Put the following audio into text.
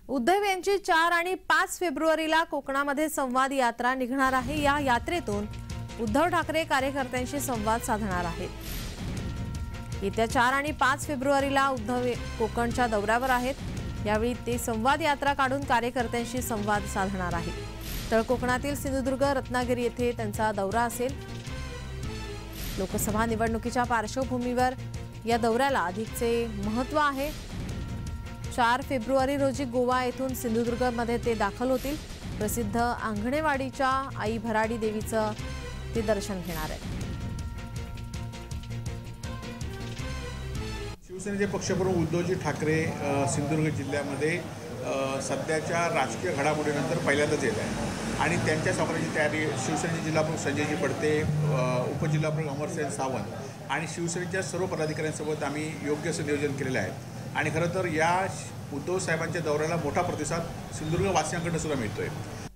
उद्धव यांची 4 आणि 5 फेब्रुवारीला कोकणामध्ये संवाद यात्रा निघणार आहे। या यात्रेतून उद्धव ठाकरे कार्यकर्त्यांशी संवाद साधणार आहेत। येत्या 4 आणि 5 फेब्रुवारीला उद्धव कोकणच्या दौऱ्यावर आहेत। यावेळी ते संवाद यात्रा काढून कार्यकर्त्यांशी संवाद साधणार आहेत। तर कोकणातील सिंधुदुर्ग, रत्नागिरी येथे त्यांचा दौरा असेल। लोकसभा निवडणुकीच्या पार्श्वभूमीवर या दौऱ्याला अधिकचे महत्त्व आहे। 4 फेब्रुवारी रोजी गोवा येथून सिंधुदुर्गमध्ये ते दाखल होतील। प्रसिद्ध आंगणेवाडीच्या आई भराडी देवीचं ते दर्शन घेणार आहेत। शिवसेनेचे पक्षप्रमुख उद्धवजी ठाकरे सिंधुदुर्ग जिल्ह्यामध्ये सध्याच्या राजकीय घडामोडीनंतर पहिल्यांदाच येत आहे आणि त्यांच्या सभेची तयारी शिवसेनेचे जिल्हाप्रमुख संजयजी पडते, उपजिल्हाप्रमुख अमरसेन सावंत आणि शिवसेनेच्या सर्व पदाधिकाऱ्यांसोबत आम्ही योग्य असं नियोजन केलेलं आहे। आणि खरं तर या उद्धव साहेबांच्या दौऱ्याला मोठा प्रतिसाद सिंधुदुर्ग वासियांकडून सुद्धा मिळतोय।